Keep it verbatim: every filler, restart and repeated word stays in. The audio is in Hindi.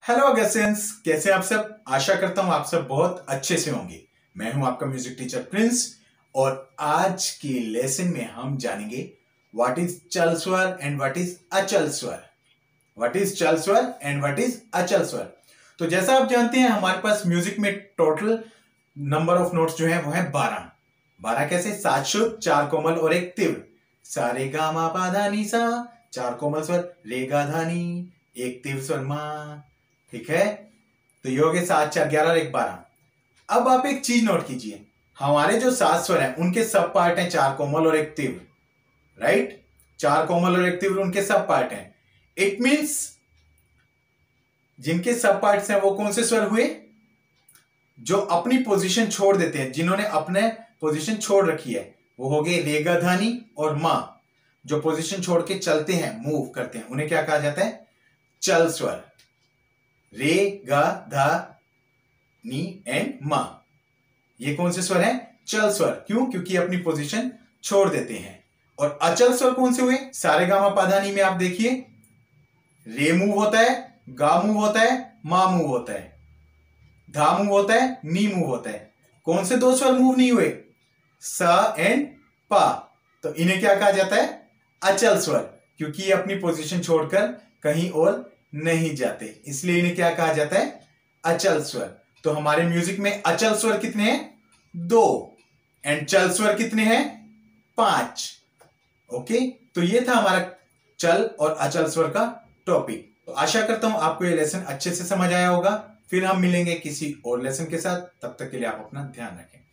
हेलो अगेसेंस, कैसे आप सब। आशा करता हूं आप सब बहुत अच्छे से होंगे। मैं हूं आपका म्यूजिक टीचर प्रिंस और आज के लेसन में हम जानेंगे व्हाट इज चल स्वर एंड व्हाट इज अचल स्वर। व्हाट इज चल स्वर एंड व्हाट इज अचल स्वर। तो जैसा आप जानते हैं हमारे पास म्यूजिक में टोटल नंबर ऑफ नोट्स जो है वो है बारह। बारह कैसे? सात शुद्ध, चार कोमल और एक तीव्र। सा रे गा मा पा धा नी सा, चार कोमल स्वर रे गा धा नी, एक तीव्र स्वर मा। ठीक है, तो ये हो गए सात चार ग्यारह और एक बारह। अब आप एक चीज नोट कीजिए, हमारे जो सात स्वर हैं उनके सब पार्ट हैं चार कोमल और एक तीव्र। राइट, चार कोमल और एक तीव्र उनके सब पार्ट हैं। इट मींस जिनके सब पार्ट्स हैं वो कौन से स्वर हुए? जो अपनी पोजीशन छोड़ देते हैं, जिन्होंने अपने पोजीशन छोड़ रखी है, वो हो गए रे गा धा नी और मा। जो पोजीशन छोड़ के चलते हैं, मूव करते हैं, उन्हें क्या कहा जाता है? चल स्वर। रे गा धा नी एंड मा, ये कौन से स्वर हैं? चल स्वर। क्यों? क्योंकि अपनी पोजीशन छोड़ देते हैं। और अचल स्वर कौन से हुए? सारे गा मा पा धा नी में आप देखिए, रे मूव होता है, गा मूव होता है, मा मूव होता है, धा मूव होता है, नी मूव होता है। कौन से दो स्वर मूव नहीं हुए? सा एंड पा। तो इन्हें क्या कहा जाता है? अचल स्वर, क्योंकि ये अपनी पोजीशन छोड़कर कहीं और नहीं जाते, इसलिए इन्हें क्या कहा जाता है? अचल स्वर। तो हमारे म्यूजिक में अचल स्वर कितने हैं? दो। एंड चल स्वर कितने हैं? पांच। ओके, तो ये था हमारा चल और अचल स्वर का टॉपिक। तो आशा करता हूं आपको ये लेसन अच्छे से समझ आया होगा। फिर हम मिलेंगे किसी और लेसन के साथ, तब तक के लिए आप अपना ध्यान रखें।